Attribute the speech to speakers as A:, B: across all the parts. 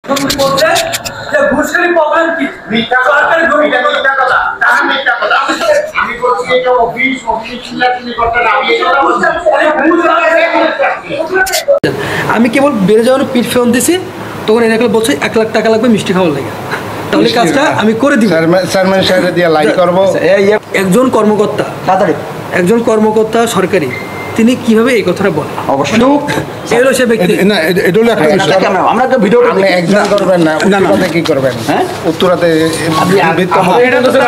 A: আমি কেবল বেড়ে যাওয়ার পিঠ ফেরত দিছি, তখন এরা বলছে 1 লাখ টাকা লাগবে মিষ্টি খাওয়ার লাগে, তাহলে কাজটা আমি করে দিব।
B: চেয়ারম্যান সাহেব দিয়ে লাইক করব।
A: একজন কর্মকর্তা সরকারি, তিনি কিভাবে এই কথাটা বলেন? অবশ্যই এলো সে ব্যক্তি না, এটা হলো আমরা তো ভিডিওটা আপনি একজন করবেন না, উত্তরাতে কি করবেন? হ্যাঁ, উত্তরাতে এটা তো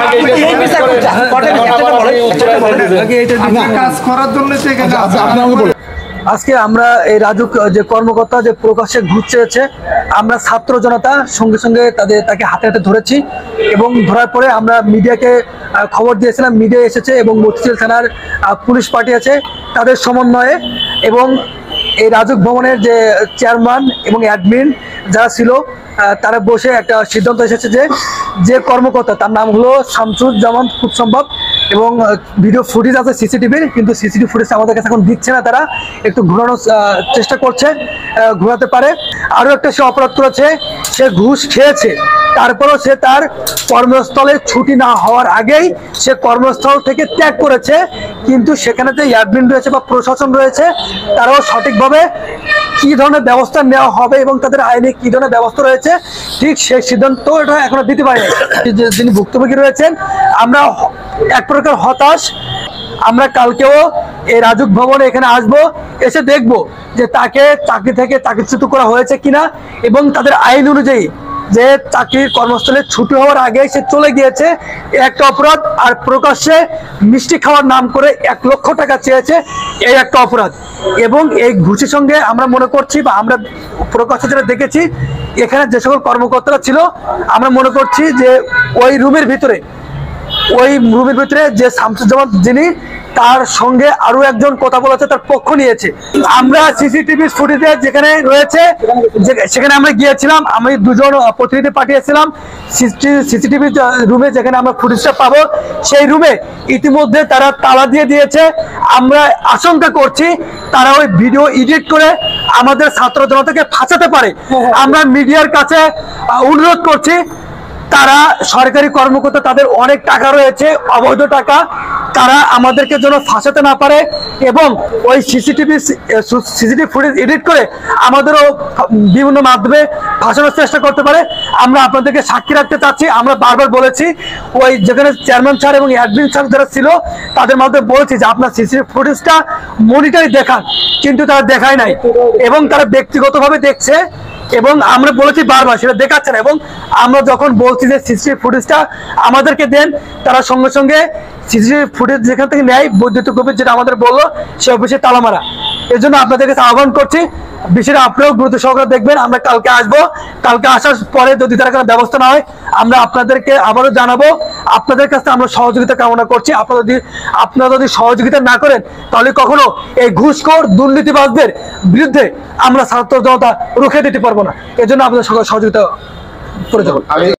B: কাজ করার জন্য এখানে আপনি আমাকে বলুন।
A: আজকে আমরা এই রাজুক যে কর্মকর্তা যে প্রকাশ্যে ঘুষ চেয়েছে, আমরা ছাত্র জনতা সঙ্গে সঙ্গে তাকে হাতে হাতে ধরেছি এবং ধরার পরে আমরা মিডিয়াকে খবর দিয়েছিলাম। মিডিয়া এসেছে এবং মতিঝিল থানার পুলিশ পার্টি আছে, তাদের সমন্বয়ে এবং এই রাজুক ভবনের যে চেয়ারম্যান এবং অ্যাডমিন যারা ছিল তারা বসে একটা সিদ্ধান্ত এসেছে যে কর্মকর্তা, তার নাম হলো শামসুজ্জামান খুব সম্ভব, এবং ভিডিও ফুটেজ আছে সিসিটিভির, কিন্তু সিসিটিভি ফুটেজ আমাদের কাছে এখন দিচ্ছে না, তারা একটু ঘোরানোর চেষ্টা করছে, ঘোরাতে পারে। আরও একটা সে অপরাধ করেছে, সে ঘুষ খেয়েছে, তারপরও সে তার কর্মস্থলে ছুটি না হওয়ার আগেই সে কর্মস্থল থেকে ত্যাগ করেছে, কিন্তু সেখানে যে অ্যাডমিন রয়েছে বা প্রশাসন রয়েছে তারাও সঠিকভাবে কী ধরনের ব্যবস্থা নেওয়া হবে এবং তাদের আইনে কী ধরনের ব্যবস্থা রয়েছে ঠিক সেই সিদ্ধান্ত এটা এখনো দিতে পারেনি। যিনি ভুক্তভোগী রয়েছেন, আমরা এক প্রকার হতাশ। আমরা কালকেও এই রাজুক ভবনে এখানে আসব, এসে দেখব যে তাকে চাকরি থেকে চাকরিচ্যুত করা হয়েছে কিনা এবং তাদের আইন অনুযায়ী যে চাকরির কর্মস্থলে ছুটি হওয়ার আগে সে চলে গিয়েছে একটা অপরাধ, আর প্রকাশ্যে মিষ্টি খাওয়ার নাম করে 1 লক্ষ টাকা চেয়েছে এই একটা অপরাধ। এবং এই ঘুষের সঙ্গে আমরা মনে করছি বা আমরা প্রকাশ্যে যেটা দেখেছি, এখানে যে সকল কর্মকর্তারা ছিল আমরা মনে করছি যে ওই রুমের ভিতরে যে শামসুজ্জামান যিনি, তার সঙ্গে আরো একজন কথা বলেছে, তার পক্ষ নিয়েছে। আমরা সিসিটিভি ফুটেজে যেখানে রয়েছে সেখানে আমরা গিয়েছিলাম, আমি 2 জন প্রতিনিধি পাঠিয়েছিলাম সিসিটিভি রুমে, যেখানে আমরা ফুটেজটা পাবো সেই রুমে ইতিমধ্যে তারা তালা দিয়ে দিয়েছে। আমরা আশঙ্কা করছি তারা ওই ভিডিও এডিট করে আমাদের ছাত্র জনতাকে ফাঁসাতে পারে। আমরা মিডিয়ার কাছে অনুরোধ করছি, তারা সরকারি কর্মকর্তা, তাদের অনেক টাকা রয়েছে, অবৈধ টাকা, তারা আমাদেরকে যেন ফাঁসাতে না পারে এবং ওই সিসিটিভি ফুটেজ এডিট করে আমাদেরও বিভিন্ন মাধ্যমে ফাঁসানোর চেষ্টা করতে পারে। আমরা আপনাদেরকে সাক্ষী রাখতে চাচ্ছি। আমরা বারবার বলেছি, ওই যেখানে চেয়ারম্যান স্যার এবং অ্যাডমিন স্যার যারা ছিল তাদের মাধ্যমে বলেছি যে আপনার সিসিটিভি ফুটেজটা মনিটরে দেখান, কিন্তু তারা দেখায় নাই এবং তারা ব্যক্তিগতভাবে দেখছে এবং আমরা বলেছি বারবার সেটা দেখাচ্ছে না। এবং আমরা যখন বলছি যে সিসিটিভি ফুটেজটা আমাদেরকে দেন, তারা সঙ্গে সঙ্গে সিসিটিভি ফুটেজ যেখান থেকে নেয় বৈদ্যুতিক অফিস, যেটা আমাদের বললো সে অফিসে তালা মারা। এর জন্য আপনাদের কাছে আহ্বান করছি, বিষয়টা আপনারাও গুরুত্ব সহকারে দেখবেন। আমরা কালকে আসবো, কালকে আসার পরে যদি তার কোনো ব্যবস্থা না হয় আমরা আপনাদেরকে আবারও জানাবো। আপনাদের কাছে আমরা সহযোগিতা কামনা করছি। আপনারা যদি সহযোগিতা না করেন তাহলে কখনো এই ঘুষখোর দুর্নীতিবাজদের বিরুদ্ধে আমরা ছাত্র জনতা রুখে দিতে পারবো না। এর জন্য আপনাদের সহযোগিতা করে দেবো।